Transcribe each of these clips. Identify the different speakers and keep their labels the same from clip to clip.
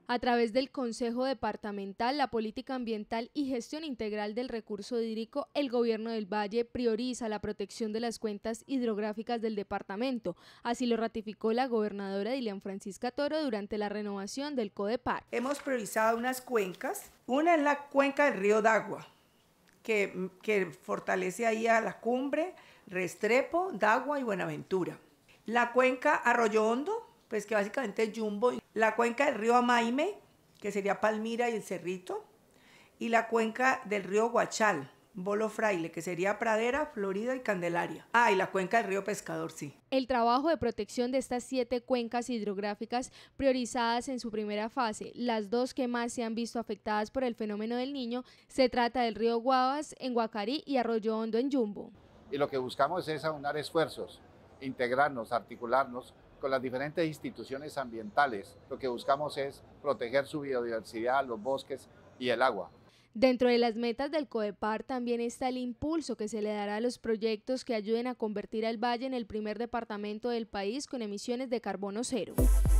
Speaker 1: A través del Consejo Departamental, la Política Ambiental y Gestión Integral del Recurso Hídrico, el Gobierno del Valle prioriza la protección de las cuencas hidrográficas del departamento. Así lo ratificó la gobernadora Dilian Francisca Toro durante la renovación del CODEPAR.
Speaker 2: Hemos priorizado unas cuencas. Una es la cuenca del río Dagua, que fortalece ahí a La Cumbre, Restrepo, Dagua y Buenaventura. La cuenca Arroyo Hondo, pues que básicamente es Jumbo. La cuenca del río Amaime, que sería Palmira y el Cerrito. Y la cuenca del río Guachal, Bolo Fraile, que sería Pradera, Florida y Candelaria. Y la cuenca del río Pescador, sí.
Speaker 1: El trabajo de protección de estas 7 cuencas hidrográficas priorizadas en su primera fase, las 2 que más se han visto afectadas por el fenómeno del Niño, se trata del río Guavas en Guacarí y Arroyo Hondo en Jumbo.
Speaker 3: Y lo que buscamos es aunar esfuerzos, integrarnos, articularnos con las diferentes instituciones ambientales. Lo que buscamos es proteger su biodiversidad, los bosques y el agua.
Speaker 1: Dentro de las metas del CODEPAR también está el impulso que se le dará a los proyectos que ayuden a convertir al Valle en el primer departamento del país con emisiones de carbono cero.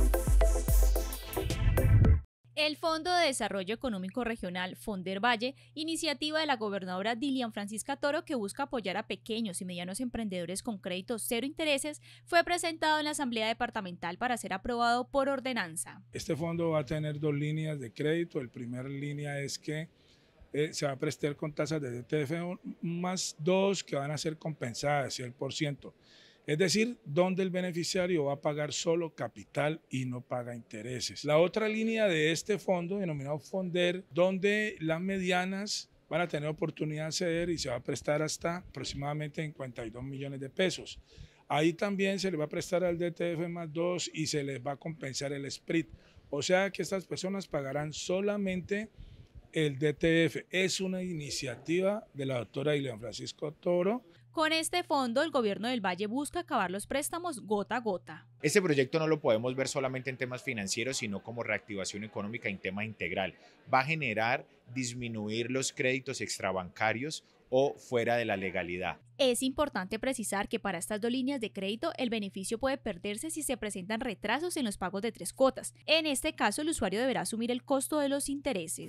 Speaker 4: El Fondo de Desarrollo Económico Regional, Fondervalle, iniciativa de la gobernadora Dilian Francisca Toro que busca apoyar a pequeños y medianos emprendedores con créditos cero intereses, fue presentado en la Asamblea Departamental para ser aprobado por ordenanza.
Speaker 5: Este fondo va a tener 2 líneas de crédito. La primera línea es que se va a prestar con tasas de DTF más 2 que van a ser compensadas 100%. Es decir, donde el beneficiario va a pagar solo capital y no paga intereses. La otra línea de este fondo, denominado Fonder, donde las medianas van a tener oportunidad de acceder y se va a prestar hasta aproximadamente 52 millones de pesos. Ahí también se le va a prestar al DTF más 2 y se les va a compensar el SPRIT. O sea que estas personas pagarán solamente el DTF. Es una iniciativa de la doctora Dilian Francisca Toro.
Speaker 4: Con este fondo, el gobierno del Valle busca acabar los préstamos gota a gota.
Speaker 6: Este proyecto no lo podemos ver solamente en temas financieros, sino como reactivación económica en tema integral. Va a generar disminuir los créditos extrabancarios o fuera de la legalidad.
Speaker 4: Es importante precisar que para estas 2 líneas de crédito el beneficio puede perderse si se presentan retrasos en los pagos de 3 cuotas. En este caso, el usuario deberá asumir el costo de los intereses.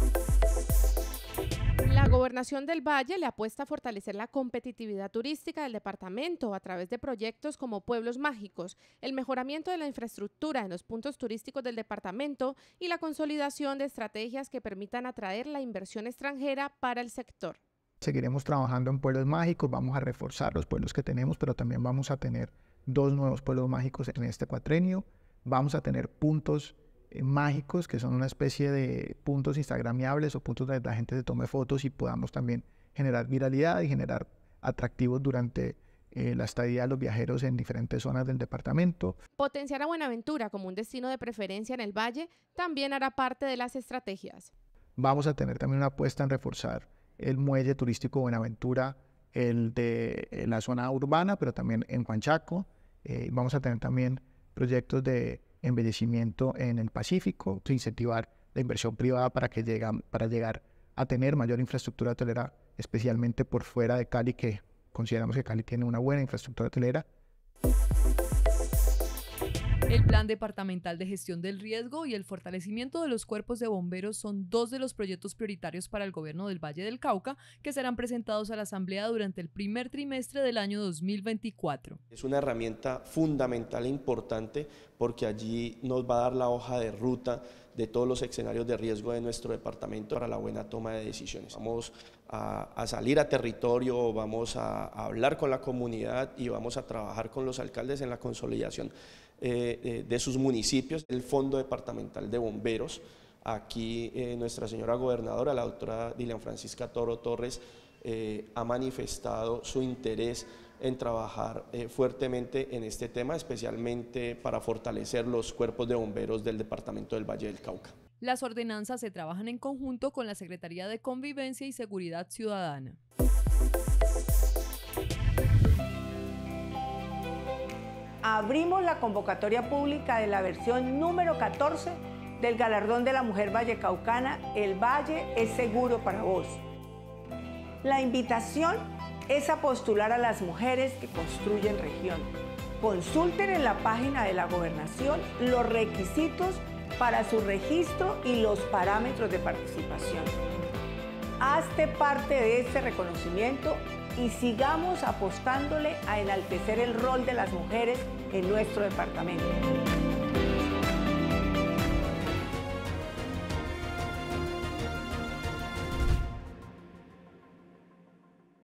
Speaker 7: La Gobernación del Valle le apuesta a fortalecer la competitividad turística del departamento a través de proyectos como Pueblos Mágicos, el mejoramiento de la infraestructura en los puntos turísticos del departamento y la consolidación de estrategias que permitan atraer la inversión extranjera para el sector.
Speaker 8: Seguiremos trabajando en pueblos mágicos, vamos a reforzar los pueblos que tenemos, pero también vamos a tener 2 nuevos pueblos mágicos en este cuatrenio. Vamos a tener puntos mágicos, que son una especie de puntos instagramiables o puntos donde la gente se tome fotos y podamos también generar viralidad y generar atractivos durante la estadía de los viajeros en diferentes zonas del departamento.
Speaker 7: Potenciar a Buenaventura como un destino de preferencia en el Valle también hará parte de las estrategias.
Speaker 8: Vamos a tener también una apuesta en reforzar el muelle turístico Buenaventura, el de la zona urbana, pero también en Huanchaco. Vamos a tener también proyectos de embellecimiento en el Pacífico, incentivar la inversión privada para llegar a tener mayor infraestructura hotelera, especialmente por fuera de Cali, que consideramos que Cali tiene una buena infraestructura hotelera.
Speaker 9: El Plan Departamental de Gestión del Riesgo y el fortalecimiento de los cuerpos de bomberos son 2 de los proyectos prioritarios para el gobierno del Valle del Cauca que serán presentados a la Asamblea durante el primer trimestre del año 2024.
Speaker 10: Es una herramienta fundamental e importante porque allí nos va a dar la hoja de ruta de todos los escenarios de riesgo de nuestro departamento para la buena toma de decisiones. Vamos a salir a territorio, vamos a hablar con la comunidad y vamos a trabajar con los alcaldes en la consolidación de sus municipios. El Fondo Departamental de Bomberos, aquí nuestra señora gobernadora, la doctora Dilian Francisca Toro Torres, ha manifestado su interés en trabajar fuertemente en este tema, especialmente para fortalecer los cuerpos de bomberos del departamento del Valle del Cauca.
Speaker 9: Las ordenanzas se trabajan en conjunto con la Secretaría de Convivencia y Seguridad Ciudadana.
Speaker 2: Abrimos la convocatoria pública de la versión número 14 del Galardón de la Mujer Vallecaucana, El Valle es seguro para vos. La invitación es a postular a las mujeres que construyen región. Consulten en la página de la Gobernación los requisitos para su registro y los parámetros de participación. Hazte parte de este reconocimiento y sigamos apostándole a enaltecer el rol de las mujeres en nuestro departamento.